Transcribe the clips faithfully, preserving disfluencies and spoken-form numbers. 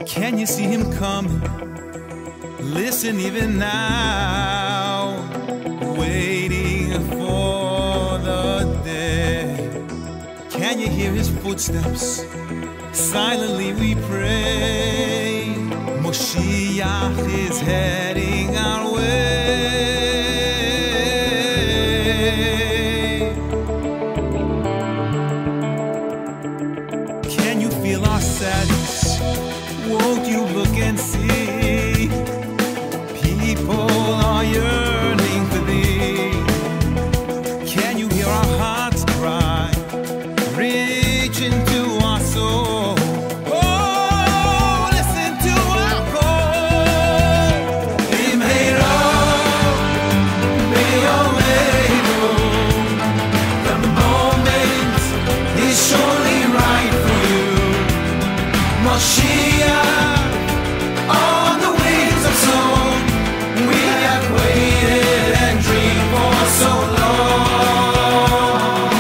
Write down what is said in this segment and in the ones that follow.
Can you see him coming? Listen even now, waiting for the day. Can you hear his footsteps? Silently we pray. Moshiach is heading our way. Can you feel our sadness? Won't you look and see? People are yearning for thee. Can you hear our hearts cry? Reach into our soul. Oh, listen to our call. Imheira, be'omeinu. The moment is surely right for you. Moshiach, on the wings of song, we have waited and dreamed for so long.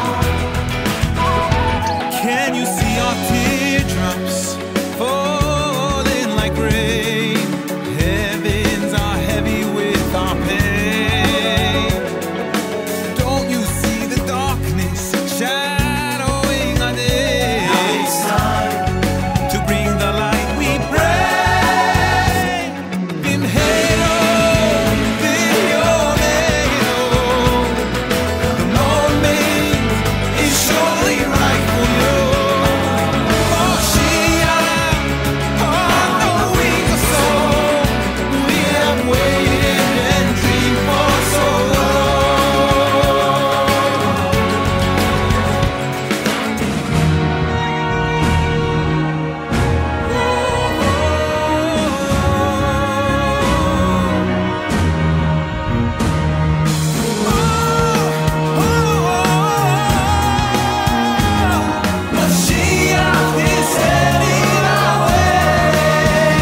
Can you see our teardrops falling like rain? Heavens are heavy with our pain. Don't you see the darkness shadowing our day? Now it's time to bring the light we pray. Bimheiro, bimyomeiro. The moment is surely right for you. Moshiach, on the wings of soul, we have waited and dreamed for so Moshiach is heading our way.